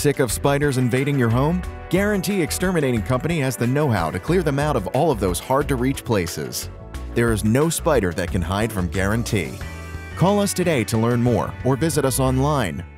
Sick of spiders invading your home? Guaranty Exterminating Company has the know-how to clear them out of all of those hard-to-reach places. There is no spider that can hide from Guaranty. Call us today to learn more or visit us online